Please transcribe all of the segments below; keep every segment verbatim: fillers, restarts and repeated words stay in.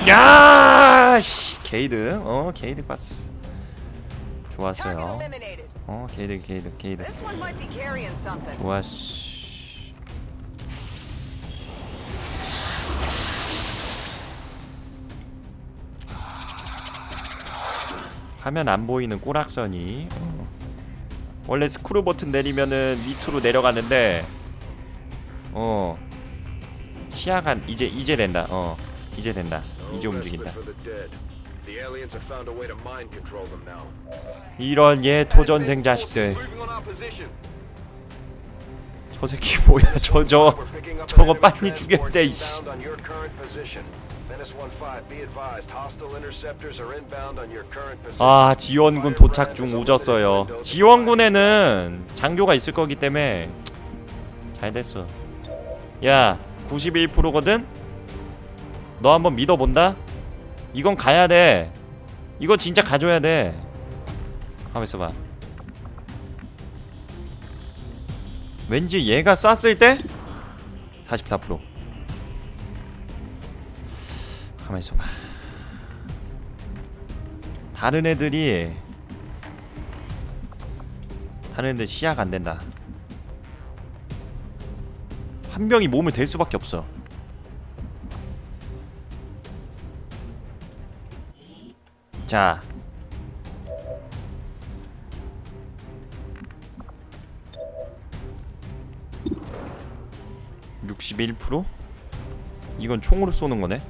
야, 씨, 게이드. 어, 게이드 봤어. 좋았어요. 어, 게이드, 게이드, 게이드. 좋았어. 화면 안 보이는 꼬락선이. 어. 원래 스크루 버튼 내리면은 밑으로 내려가는데, 어, 시야가 이제 이제 된다. 어, 이제 된다. 이제 움직인다. 이런 얘 토전생 자식들. 저 새끼 뭐야? 저 저 저거 빨리 죽여야 돼. 이씨. 아, 지원군 도착 중. 오졌어요. 지원군에는 장교가 있을 거기 때문에 잘 됐어. 야, 구십일 퍼센트거든? 너 한번 믿어본다? 이건 가야 돼. 이거 진짜 가져야 돼. 가만 있어봐. 왠지 얘가 쐈을 때 사십사 퍼센트. 가만 있어봐. 다른 애들이 다른 애들 시야가 안 된다. 한 명이 몸을 댈 수밖에 없어. 자, 육십일 퍼센트? 이건 총으로 쏘는 거네.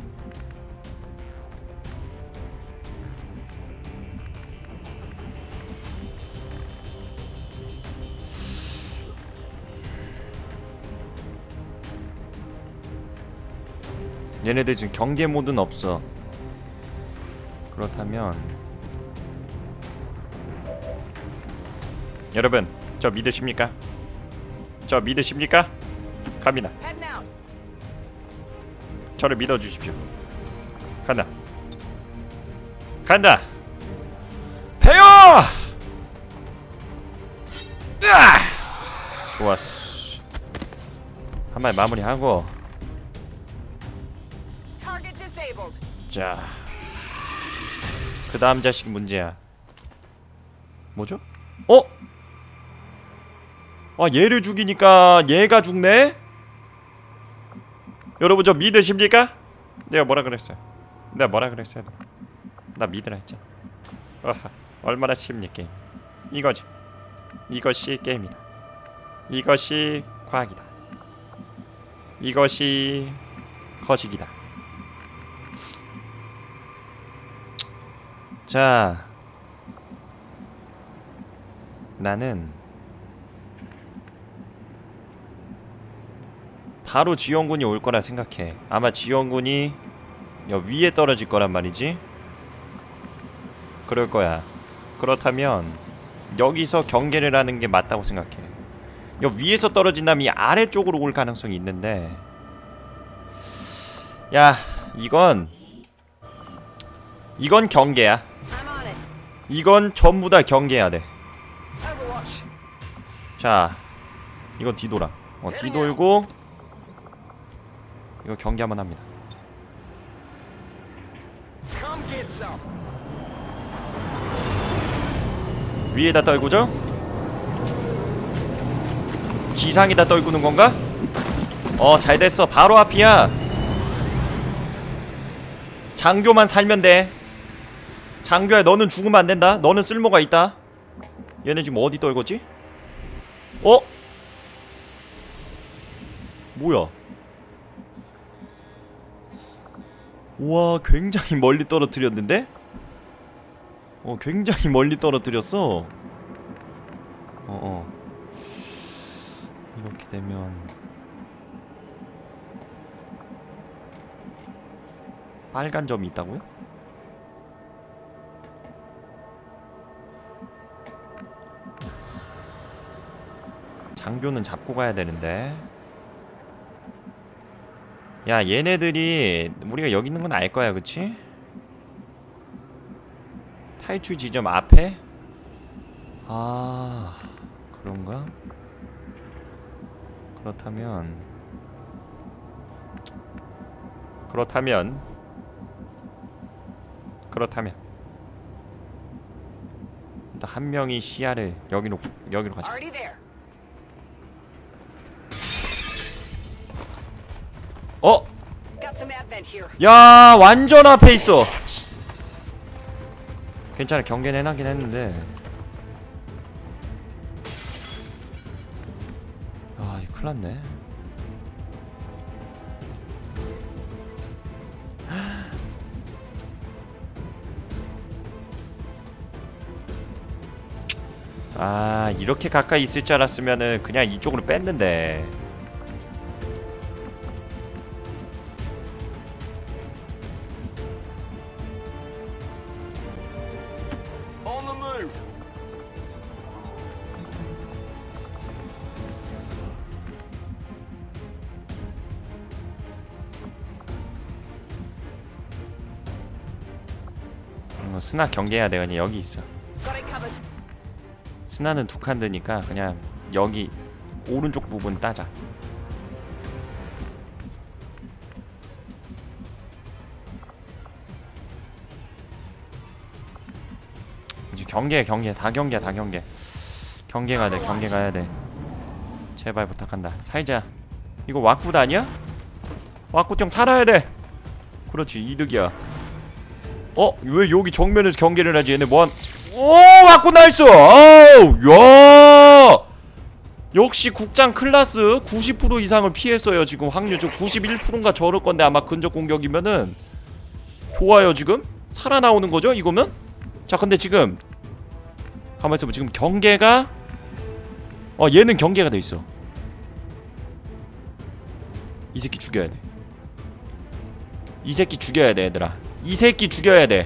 얘네들 지금 경계 모드는 없어. 그렇다면 여러분, 저 믿으십니까? 저 믿으십니까? 갑니다. 저를 믿어주십시오. 간다. 간다. 패요! 으아! 좋았어. 한 마리 마무리하고. 자, 그 다음 자식 문제야. 뭐죠? 어? 아, 얘를 죽이니까 얘가 죽네? 여러분, 저 믿으십니까? 내가 뭐라 그랬어요? 내가 뭐라 그랬어요? 나 믿으라 했잖아. 어하, 얼마나 쉽니 게임. 이거지. 이것이 게임이다. 이것이 과학이다. 이것이 거식이다. 자, 나는 바로 지원군이 올 거라 생각해. 아마 지원군이 여 위에 떨어질 거란 말이지. 그럴 거야. 그렇다면 여기서 경계를 하는 게 맞다고 생각해. 여 위에서 떨어진다면 이 아래쪽으로 올 가능성이 있는데, 야, 이건 이건 경계야. 이건 전부 다 경계해야 돼. 자, 이건 뒤돌아. 어, 뒤돌고 이거 경계 한번 합니다. 위에다 떨구죠? 지상에다 떨구는 건가? 어, 잘 됐어. 바로 앞이야. 장교만 살면 돼. 장교야, 너는 죽으면 안 된다. 너는 쓸모가 있다. 얘네 지금 어디 떨궜지? 어? 뭐야? 우와, 굉장히 멀리 떨어뜨렸는데? 어, 굉장히 멀리 떨어뜨렸어. 어어. 이렇게 되면 빨간 점이 있다고요? 장교는 잡고 가야 되는데. 야, 얘네들이 우리가 여기 있는 건 알 거야, 그치? 탈출 지점 앞에? 아, 그런가? 그렇다면 그렇다면 그렇다면 일단 한 명이 시야를 여기로 여기로 가자. 어? 야, 완전 앞에 있어. 괜찮아, 경계는 해나긴 했는데. 아, 이거 큰일났네. 아, 이렇게 가까이 있을 줄 알았으면은 그냥 이쪽으로 뺐는데. 어, 스나 경계해야 돼. 그냥 여기 있어. 스나는 두 칸 드니까 그냥 여기 오른쪽 부분 따자. 이제 경계 경계 다 경계 다 경계 경계 가야 돼. 경계 가야 돼. 제발 부탁한다. 살자. 이거 왁굿 아니야? 왁굿 형 살아야 돼. 그렇지, 이득이야. 어? 왜 여기 정면에서 경계를 하지? 얘네 뭐한... 오! 왁굿 나이스! 아우! 야! 역시 국장 클라스 구십 퍼센트 이상을 피했어요. 지금 확률 저 구십일 퍼센트인가 저럴 건데 아마 근접 공격이면은 좋아요. 지금 살아나오는 거죠 이거면? 자, 근데 지금 가만히 있어봐. 지금 경계가 어 얘는 경계가 돼 있어. 이 새끼 죽여야 돼. 이 새끼 죽여야 돼, 얘들아. 이 새끼 죽여야 돼.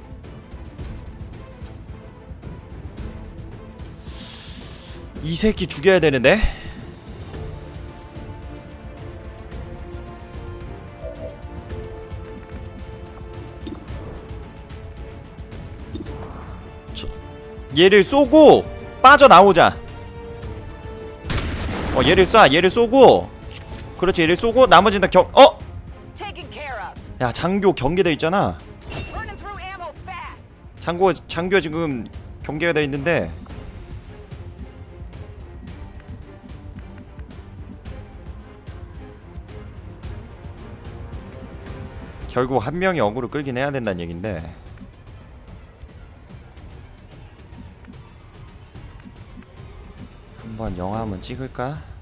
이 새끼 죽여야 되는데. 저, 얘를 쏘고 빠져나오자. 어 얘를 쏴. 얘를 쏘고. 그렇지, 얘를 쏘고 나머지는 다 경.. 어? 야, 장교 경계돼 있잖아. 장교, 장교 지금 경계가 돼 있는데 결국 한 명이 어그로 끌긴 해야 된다는 얘긴데. 한번 영화 한번 찍을까?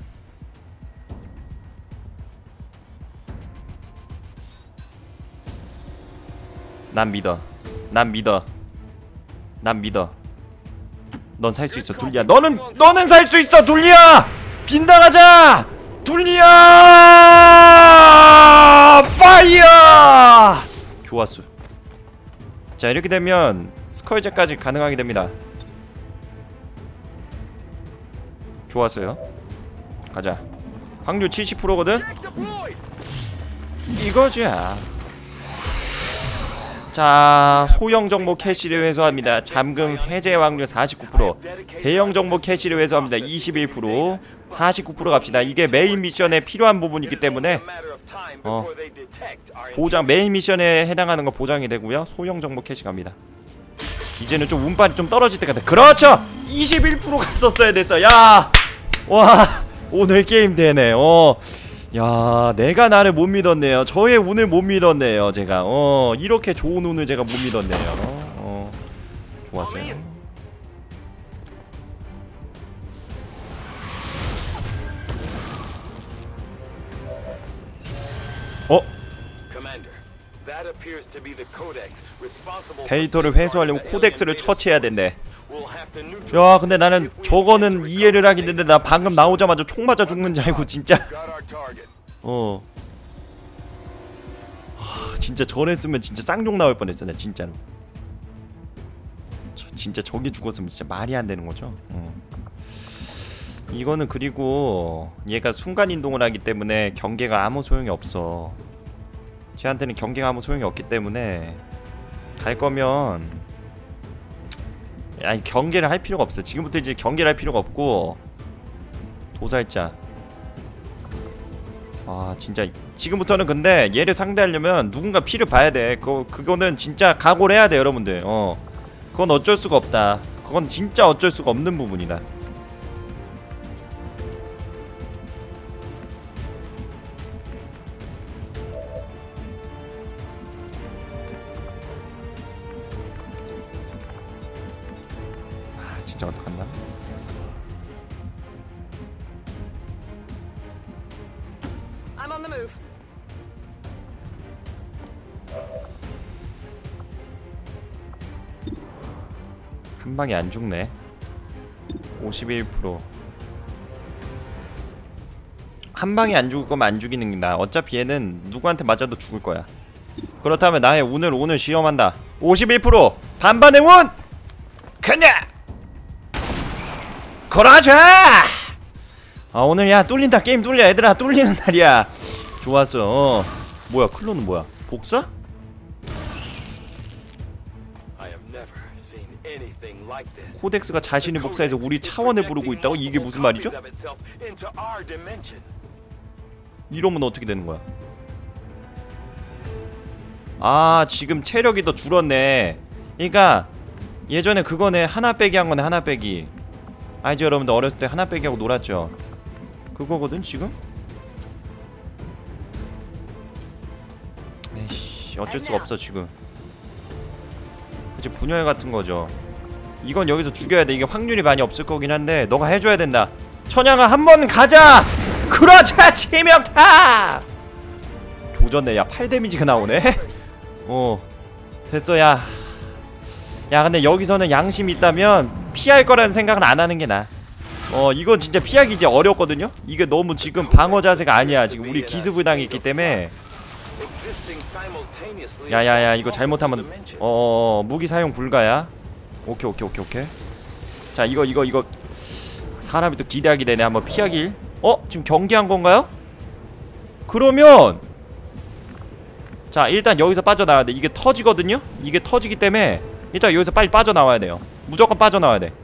난 믿어. 난 믿어. 난 믿어. 넌 살 수 있어, 둘리야. 너는 너는 살 수 있어, 둘리야. 빈당하자, 둘리야. 파이어. 좋았어. 자, 이렇게 되면 스컬제까지 가능하게 됩니다. 좋았어요. 가자. 확률 칠십 퍼센트거든. 이거지야. 자, 소형 정보 캐시를 회수합니다. 잠금 해제 확률 사십구 퍼센트, 대형 정보 캐시를 회수합니다. 이십일 퍼센트, 사십구 퍼센트 갑시다. 이게 메인 미션에 필요한 부분이기 때문에 어 보장, 메인 미션에 해당하는 거 보장이 되고요. 소형 정보 캐시 갑니다. 이제는 좀 운빨이 좀 떨어질 때 같아. 그렇죠! 이십일 퍼센트 갔었어야 됐어. 야! 와, 오늘 게임 되네. 어. 야, 내가 나를 못 믿었네요. 저의 운을 못 믿었네요, 제가. 어, 이렇게 좋은 운을 제가 못 믿었네요. 어, 좋았어요. 어? 데이터를 회수하려면 코덱스를 처치해야 된대. 야, 근데 나는 저거는 이해를 하겠는데 나 방금 나오자마자 총 맞아 죽는 줄 알고 진짜. 어. 하, 진짜 저랬으면 진짜 쌍욕 나올 뻔했어, 나 진짜로. 저, 진짜 저기 죽었으면 진짜 말이 안 되는 거죠. 어. 이거는 그리고 얘가 순간 이동을 하기 때문에 경계가 아무 소용이 없어. 쟤한테는 경계가 아무 소용이 없기 때문에 갈 거면 아니 경계를 할 필요가 없어. 지금부터 이제 경계를 할 필요가 없고 도살자 아 진짜 지금부터는 근데 얘를 상대하려면 누군가 피를 봐야 돼. 그거, 그거는 진짜 각오를 해야 돼 여러분들. 어 그건 어쩔 수가 없다. 그건 진짜 어쩔 수가 없는 부분이다. 아 진짜 어떡한다. I'm on the move. 한 방에 안 죽네. 오십일 퍼센트. 한 방에 안 죽을 거면 안 죽이는 게 나아. 어차피 얘는 누구한테 맞아도 죽을 거야. 그렇다면 나의 운을 오늘 시험한다. 오십일 퍼센트 반반의 운! 그냥! 걸어가자! 아 오늘 야 뚫린다. 게임 뚫려 얘들아. 뚫리는 날이야. 좋았어. 어. 뭐야 클론은 뭐야? 복사? 코덱스가 자신을 복사해서 우리 차원에 부르고 있다고? 이게 무슨 말이죠? 이러면 어떻게 되는 거야? 아 지금 체력이 더 줄었네. 그니까 예전에 그거네. 하나 빼기 한 거네. 하나 빼기. 알죠 여러분들? 어렸을 때 하나 빼기 하고 놀았죠. 그거거든 지금? 에이씨 어쩔 수가 없어 지금. 그치 분열 같은 거죠. 이건 여기서 죽여야 돼. 이게 확률이 많이 없을 거긴 한데 너가 해줘야 된다. 천양아 한 번 가자. 그렇지 치명타. 조졌네. 야 팔 데미지가 나오네. 어 됐어. 야 야 근데 여기서는 양심이 있다면 피할 거라는 생각은 안 하는 게 나아. 어 이건 진짜 피하기 이제 어렵거든요. 이게 너무 지금 방어 자세가 아니야. 지금 우리 기습부당이 있기 때문에. 야야야 이거 잘못하면 어어어 무기 사용 불가야. 오케이 오케이 오케이 오케이. 자 이거 이거 이거 사람이 또 기대하게 되네. 한번 피하길. 어? 지금 경기한 건가요? 그러면 자 일단 여기서 빠져나와야 돼. 이게 터지거든요? 이게 터지기 때문에 일단 여기서 빨리 빠져나와야 돼요. 무조건 빠져나와야 돼.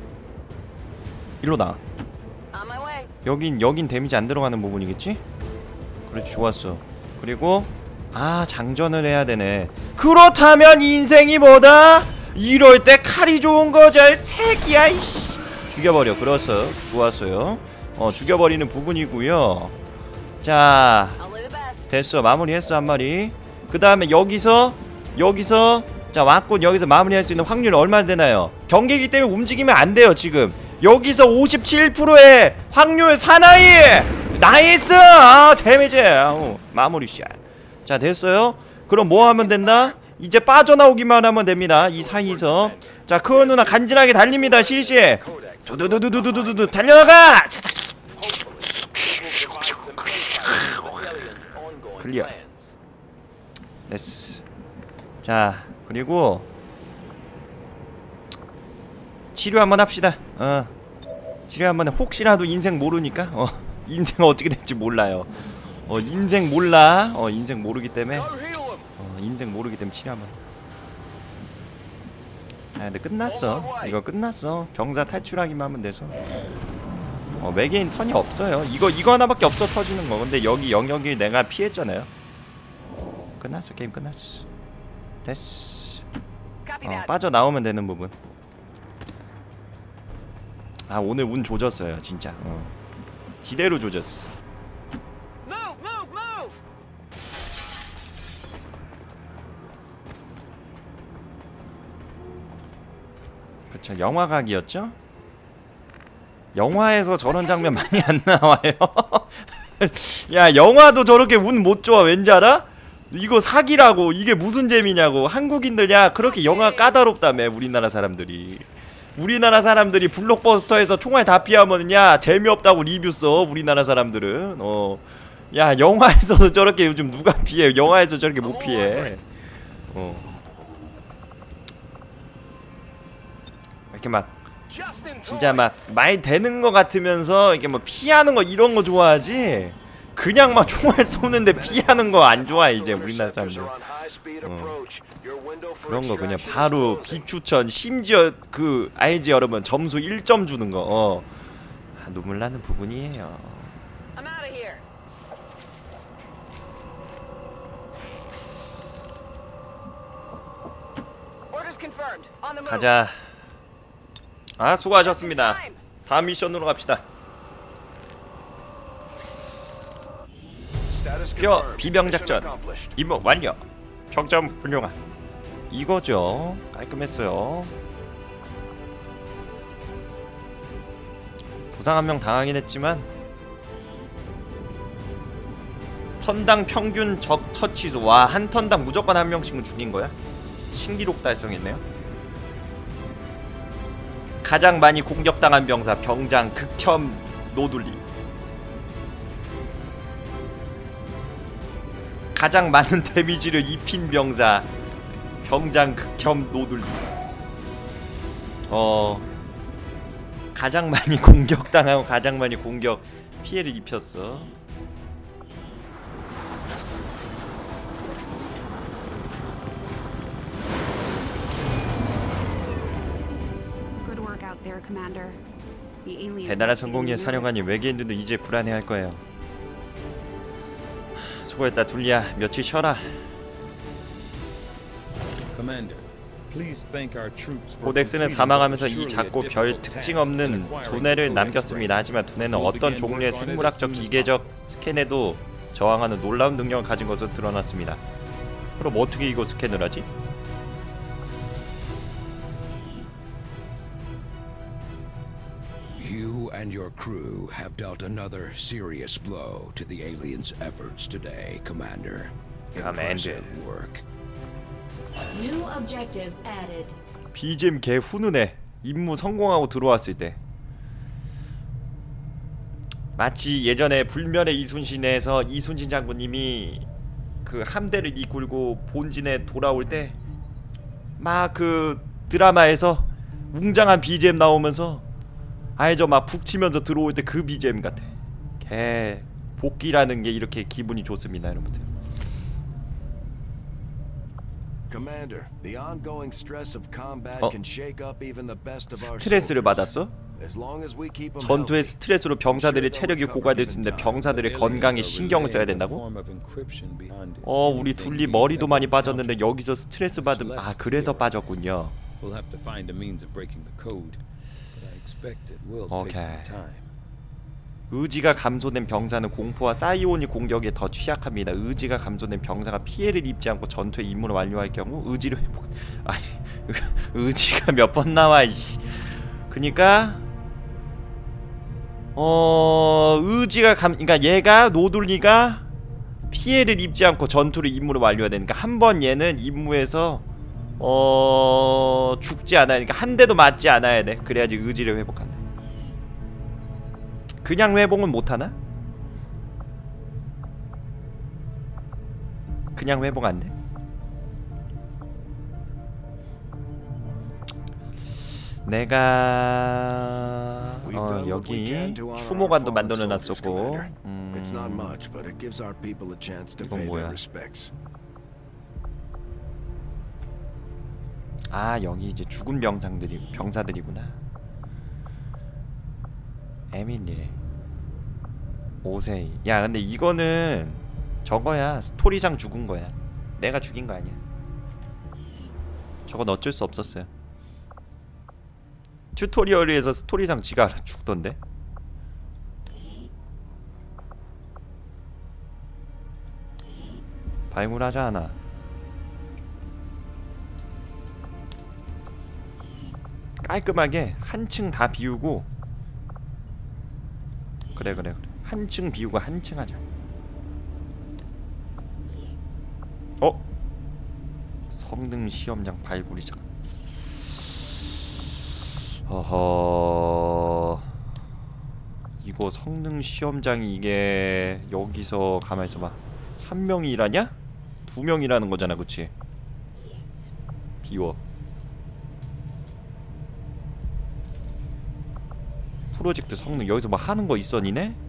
일로 나와. 여긴 여긴 데미지 안 들어가는 부분이겠지? 그렇지 좋았어. 그리고 아 장전을 해야 되네. 그렇다면 인생이 뭐다? 이럴 때 칼이 좋은 거죠. 새끼야 이씨. 죽여버려. 그렇어. 좋았어요. 어 죽여버리는 부분이고요. 자 됐어. 마무리했어 한 마리. 그 다음에 여기서 여기서 자 왔군. 여기서 마무리할 수 있는 확률이 얼마나 되나요? 경기이기 때문에 움직이면 안 돼요 지금. 여기서 오십칠 퍼센트의 확률 사나이. 나이스. 아 데미지. 어, 마무리 샷. 자 됐어요. 그럼 뭐 하면 된다? 이제 빠져나오기만 하면 됩니다. 이 사이에서. 자 크어 누나 간지나게 달립니다. 실시. 두두두두두두두 달려가. 클리어. 됐어. 자 그리고 치료 한번 합시다. 어 치료 한번 해. 혹시라도 인생 모르니까. 어 인생 어떻게 될지 몰라요. 어 인생 몰라. 어 인생 모르기 때문에 어 인생 모르기 때문에 치료 한번. 아 근데 끝났어. 이거 끝났어. 병사 탈출하기만 하면 돼서. 어 외계인 턴이 없어요. 이거 이거 하나밖에 없어 터지는 거. 근데 여기 영역이 내가 피했잖아요. 끝났어. 게임 끝났어. 됐어. 어 빠져나오면 되는 부분. 아 오늘 운 조졌어요 진짜. 어 지대로 조졌어. 그쵸 영화각이었죠? 영화에서 저런 장면 많이 안 나와요. 야 영화도 저렇게 운 못 좋아. 왠지 알아? 이거 사기라고. 이게 무슨 재미냐고. 한국인들 야 그렇게 영화 까다롭다며. 우리나라 사람들이 우리나라 사람들이 블록버스터에서 총알 다 피하면 야 재미없다고 리뷰 써. 우리나라 사람들은 어 야 영화에서도 저렇게 요즘 누가 피해. 영화에서 저렇게 못 피해. 어 이렇게 막 진짜 막 말 되는 거 같으면서 이렇게 뭐 피하는 거 이런 거 좋아하지. 그냥 막 총알 쏘는데 피하는 거 안 좋아해 이제 우리나라 사람들. 어. 그런 거 그냥 바로 비추천. 심지어 그 알지 여러분 점수 일 점 주는 거. 어. 아, 눈물 나는 부분이에요. Confirmed. On the move. 가자. 아, 수고하셨습니다. 다음 미션으로 갑시다. 뼈 비병 작전 임무 완료. 평점 훌륭한. 이거죠. 깔끔했어요. 부상 한 명 당하긴 했지만 턴당 평균 적 처치수. 와, 한 턴당 무조건 한 명씩은 죽인 거야? 신기록 달성했네요. 가장 많이 공격당한 병사 병장 극혐 노둘리. 가장 많은 데미지를 입힌 병사 병장 극혐 노둘리. 어 가장 많이 공격당하고 가장 많이 공격 피해를 입혔어. 대단한 성공이야 사령관이. 외계인들도 이제 불안해할 거예요. 수고했다 둘리야. 며칠 쉬어라. 코덱스는 사망하면서 이 작고 별 특징 없는 두뇌를 남겼습니다. 하지만 두뇌는 어떤 종류의 생물학적 기계적 스캔에도 저항하는 놀라운 능력을 가진 것으로 드러났습니다. 그럼 어떻게 이거 스캔을 하지? You and your crew have dealt another serious blow to the aliens' efforts today, Commander. Commander. Impressive work. New objective added. 비지엠 개 훈훈해. 임무 성공하고 들어왔을 때 마치 예전에 불멸의 이순신에서 이순신 장군님이 그 함대를 이끌고 본진에 돌아올 때 막 그 드라마에서 웅장한 비지엠 나오면서 알죠? 막 북 치면서 들어올 때 그 비지엠 같아. 개 복귀라는 게 이렇게 기분이 좋습니다, 여러분들. Commander, the ongoing stress of combat 어? can shake up even the best of our 스트레스를 soldiers. 받았어? As long as we keep them 전투의 healthy, 스트레스로 병사들의 체력이 고갈될 수 있는데 병사들의 건강에 신경을 써야 된다고? 어, 우리 둘리 머리도 많이 빠졌는데 여기서 스트레스 받으면 아, 그래서 빠졌군요. 오케이. 의지가 감소된 병사는 공포와 사이오닉 공격에 더 취약합니다. 의지가 감소된 병사가 피해를 입지 않고 전투의 임무를 완료할 경우 의지를 회복. 아니, 의지가 몇 번 나와 이씨. 그니까 어 의지가 감, 그러니까 얘가 노둘리가 피해를 입지 않고 전투를 임무를 완료해야 되니까 한 번 얘는 임무에서 어 죽지 않아야, 그러니까 한 대도 맞지 않아야 돼. 그래야지 의지를 회복한다. 그냥 회복은 못하나? 그냥 회복 안 돼? 내가 어 여기 추모관도 만들어 놨었고. 음, 이건 뭐야? 아, 여기 이제 죽은 병상들이 병사들이구나. 에밀리, 오세이. 야, 근데 이거는 저거야. 스토리상 죽은 거야. 내가 죽인 거 아니야. 저건 어쩔 수 없었어요. 튜토리얼에서 스토리상 지가 알아 죽던데. 발굴하자 하나. 깔끔하게 한 층 다 비우고. 그래 그래 그래. 한 층 비우고 한 층 하자. 어? 성능 시험장 발굴이자. 허허. 이거 성능 시험장이 이게 여기서 가만히 있어봐. 한 명이 일하냐? 두 명이 일하는 거잖아, 그치? 비워. 프로젝트 성능 여기서 뭐 하는 거 있어 니네?